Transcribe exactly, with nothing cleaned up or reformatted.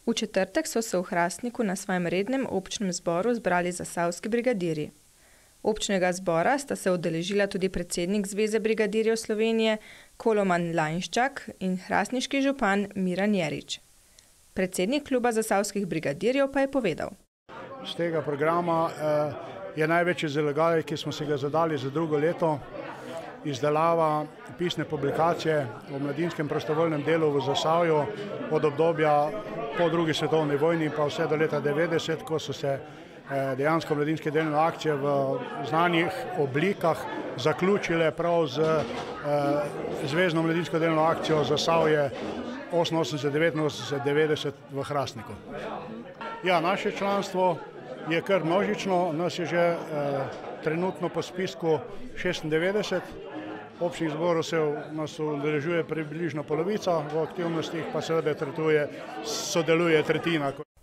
V četrtek so se v Hrastniku na svojem rednem občnem zboru zbrali zasavski brigadirji. Občnega zbora sta se udeležila tudi predsednik Zveze brigadirjev Slovenije Koloman Lainščak in hrastniški župan Miran Jerič. Predsednik kluba zasavskih brigadirjev pa je povedal. Z tega programa je največji zalogaj, ki smo si ga zadali za drugo leto, izdelava pisne publikacije o mladinskem prostovoljnem delu v Zasavju od obdobja po drugi svetovni vojni pa vse do leta devetdeset, ko so se dejansko mladinske delovne akcije v znanih oblikah zaključile prav z Zvezno mladinsko delovno akcijo Zasavje oseminosemdeset, devetinosemdeset, devetdeset v Hrastniku. Ja, naše članstvo je kar množično, nas je že eh, trenutno po spisku šestindevetdeset, občnih zborov se nas udeležuje približno polovica, v aktivnostih pa seveda sodeluje tretjina.